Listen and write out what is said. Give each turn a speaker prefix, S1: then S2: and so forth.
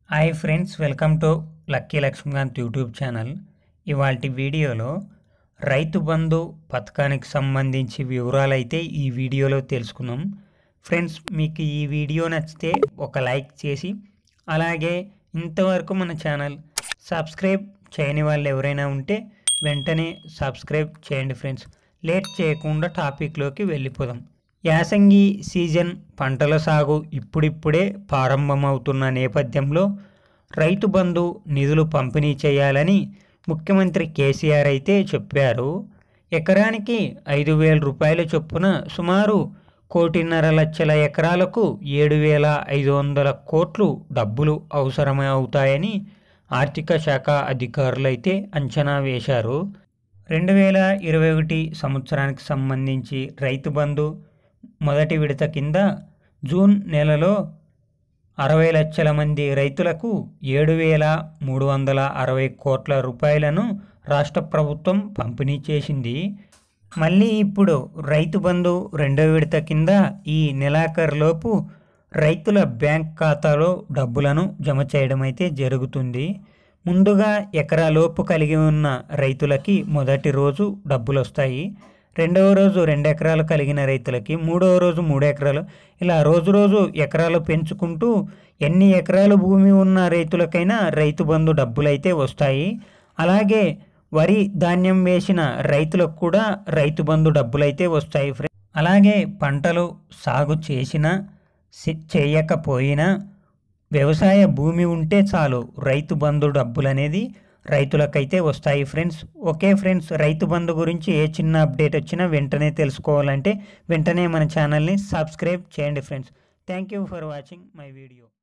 S1: Hi friends, welcome to Lucky Lakshmikanth YouTube channel. ఇవాల్టి వీడియోలో రైతు బంధు పథకానికి సంబంధించి వివరాలు అయితే ఈ వీడియోలో తెలుసుకుందాం. ఫ్రెండ్స్, మీకు ఈ వీడియో నచ్చితే ఒక లైక్ చేసి అలాగే ఇంతవరకు మన ఛానల్ సబ్స్క్రైబ్ చేయని వాళ్ళు ఎవరైనా ఉంటే వెంటనే సబ్స్క్రైబ్ చేయండి. ఫ్రెండ్స్, లేట్ చేయకుండా టాపిక్లోకి వెళ్ళిపోదాం. యాసంగి సీజన్ పంటల సాగు ఇప్పుడిప్పుడే ప్రారంభమవుతున్న నేపథ్యంలో రైతు బంధు నిధులు పంపిణీ చేయాలని ముఖ్యమంత్రి కేసీఆర్ అయితే చెప్పారు. ఎకరానికి 5,000 రూపాయల చొప్పున సుమారు 1,50,00,000 ఎకరాలకు 7,500 కోట్లు డబ్బులు అవసరమవుతాయని ఆర్థిక శాఖ అధికారులు అయితే అంచనా వేశారు. 2021 సంవత్సరానికి సంబంధించి రైతు బంధు మొదటి విడత కింద జూన్ నెలలో 60 లక్షల మంది రైతులకు 7,360 కోట్ల రూపాయలను రాష్ట్ర ప్రభుత్వం పంపిణీ చేసింది. మళ్ళీ ఇప్పుడు రైతు బంధు రెండవ విడత కింద ఈ నెలాఖరులోపు రైతుల బ్యాంక్ ఖాతాలో డబ్బులను జమ చేయడం అయితే జరుగుతుంది. ముందుగా ఎకరాలోపు కలిగి ఉన్న రైతులకి మొదటి రోజు డబ్బులు వస్తాయి. రెండవ రోజు 2 ఎకరాలు కలిగిన రైతులకి, మూడవ రోజు 3 ఎకరాలు, ఇలా రోజు ఎకరాలు పెంచుకుంటూ ఎన్ని ఎకరాలు భూమి ఉన్న రైతులకైనా రైతు బంధు డబ్బులు అయితే వస్తాయి. అలాగే వరి ధాన్యం వేసిన రైతులకు కూడా రైతు బంధు డబ్బులు అయితే వస్తాయి. అలాగే పంటలు సాగు చేసినా చేయకపోయినా వ్యవసాయ భూమి ఉంటే చాలు రైతు బంధు డబ్బులు అనేది రైతులకైతే వస్తాయి. Friends, okay friends, Rythu Bandhu గురించి ఏ చిన్న అప్డేట్ వచ్చినా వెంటనే తెలుసుకోవాలంటే వెంటనే మన ఛానల్ని సబ్స్క్రైబ్ చేయండి. Friends, thank you for watching my video.